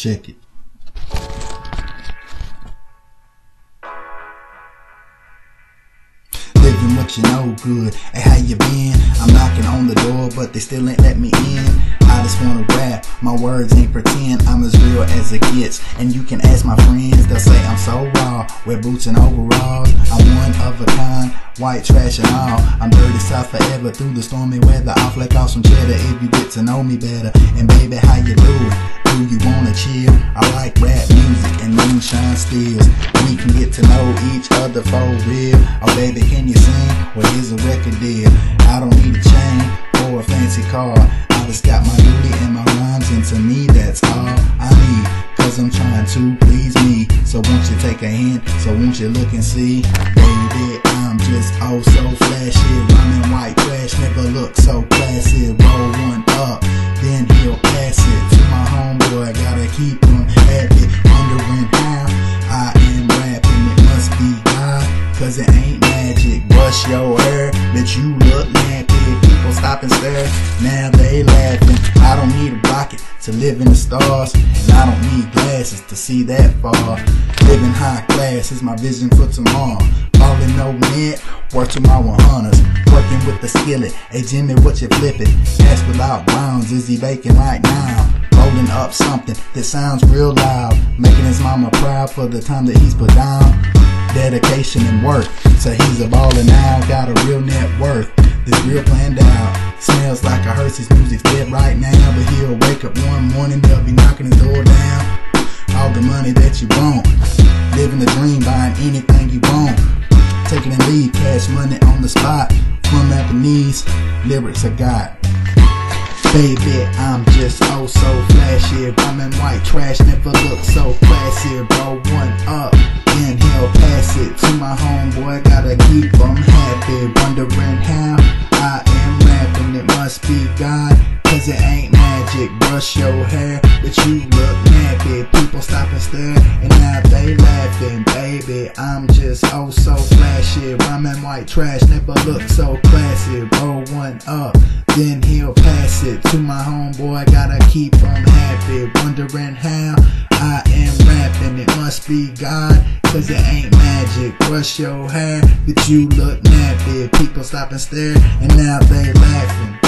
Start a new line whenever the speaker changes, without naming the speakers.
Check it. Living what you know good. Hey, how you been? I'm knocking on the door, but they still ain't let me in. I just wanna rap, my words ain't pretend. I'm as real as it gets, and you can ask my friends. They'll say I'm so raw, wear boots and overalls. I'm one of a kind, white trash and all. I'm dirty south forever, through the stormy weather. I'll fleck off some cheddar if you get to know me better. And baby, how you doing? Do you wanna chill? I like rap music and moonshine stills. We can get to know each other for real. Oh baby, can you sing? Well, here's a record deal. I don't need a chain or a fancy car. I just got my beauty and my rhymes, and to me that's all I need. Cause I'm trying to please me. So won't you take a hint? So won't you look and see? Baby, I'm just oh so flashy. Rhyming white trash, never look so classy. Roll one up, then he'll pass it to my homeboy. Gotta keep him happy, wondering how I am rapping. It must be God, cause it ain't magic. Brush your hair, bitch, you look nappy. People stop and stare, now they laughing. I don't need a rocket to live in the stars, and I don't need glasses to see that far. Living high class is my vision for tomorrow. Falling no net, work to my 100s. Working with the skillet, hey Jimmy, what you flipping? Cash without rounds, is he baking right now? Rolling up something that sounds real loud, making his mama proud for the time that he's put down. Dedication and work, so he's a baller now. Got a real net worth, this real planned out. Smells like a Hershey's, music's dead right now, but he'll wake up one morning, they'll be knocking his door down. All the money that you want, living the dream, buying anything you want. Taking a lead, cash money on the spot. From Japanese, lyrics I got. Baby, I'm just oh so flashy. Rhyming white trash, never look so classy. Roll one up, then he'll pass it to my homeboy. Gotta keep him happy, wondering how I am rapping. It must be God, cause it ain't magic. Brush your hair, but you look nappy. People stop and stare, and now they laughing. Baby, I'm just oh so flashy. Rhyming white trash, never look so classy. Roll one up, then he'll pass it to my homeboy. Gotta keep him happy, wondering how I am rapping. It must be God, cause it ain't magic. Brush your hair, but you look nappy. People stop and stare, and now they laughing.